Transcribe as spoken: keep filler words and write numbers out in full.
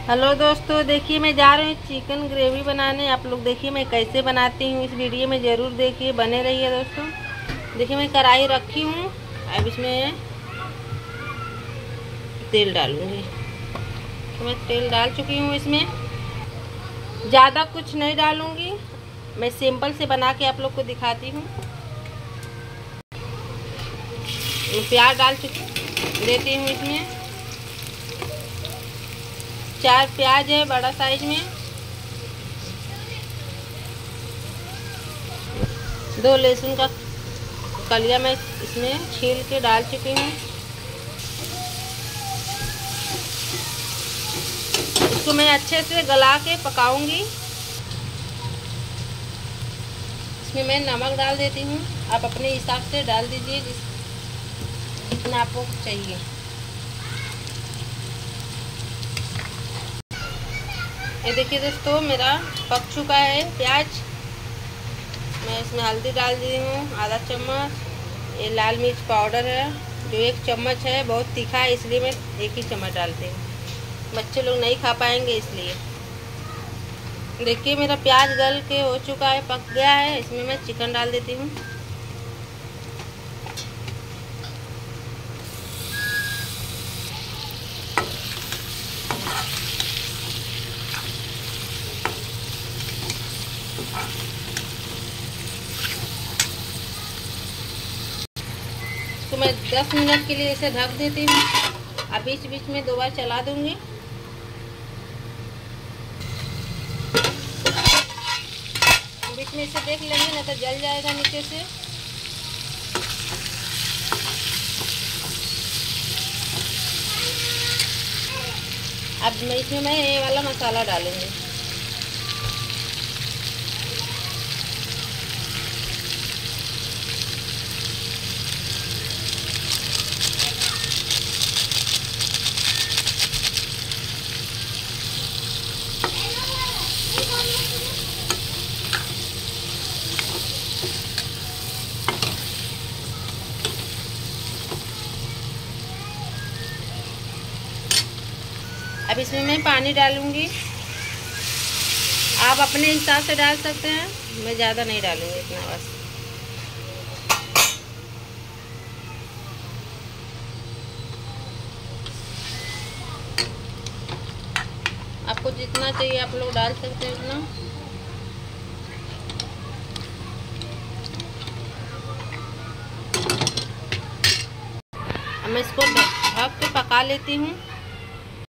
Hello दोस्तों, देखिए मैं जा रही हूँ चिकन ग्रेवी बनाने। आप लोग देखिए मैं कैसे बनाती हूँ, इस वीडियो में ज़रूर देखिए, बने रहिए दोस्तों। देखिए मैं कढ़ाई रखी हूँ, अब इसमें तेल डालूँगी। तो मैं तेल डाल चुकी हूँ, इसमें ज़्यादा कुछ नहीं डालूँगी, मैं सिंपल से बना के आप लोग को दिखाती हूँ। प्याज डाल चुकी देती हूँ, इसमें चार प्याज है बड़ा साइज में, दो लहसुन का कलिया मैं इसमें छील के डाल चुकी हूँ। इसको मैं अच्छे से गला के पकाऊंगी। इसमें मैं नमक डाल देती हूँ, आप अपने हिसाब से डाल दीजिए जितना आपको चाहिए। ये देखिए दोस्तों मेरा पक चुका है प्याज। मैं इसमें हल्दी डाल दी हूँ आधा चम्मच। ये लाल मिर्च पाउडर है जो एक चम्मच है, बहुत तीखा है इसलिए मैं एक ही चम्मच डालती हूँ, बच्चे लोग नहीं खा पाएंगे इसलिए। देखिए मेरा प्याज गल के हो चुका है, पक गया है। इसमें मैं चिकन डाल देती हूँ। तो मैं दस मिनट के लिए इसे ढक देती हूँ। अब बीच बीच में दो बार चला दूंगी। बीच में इसे देख लेंगे ना तो जल जाएगा नीचे से। अब मैं इसमें मैं ये वाला मसाला डालूंगी। अब इसमें मैं पानी डालूंगी, आप अपने हिसाब से डाल सकते हैं, मैं ज़्यादा नहीं डालूंगी, इतना बस। आपको जितना चाहिए आप लोग डाल सकते हैं उतना। अब मैं इसको ढक के पका लेती हूँ।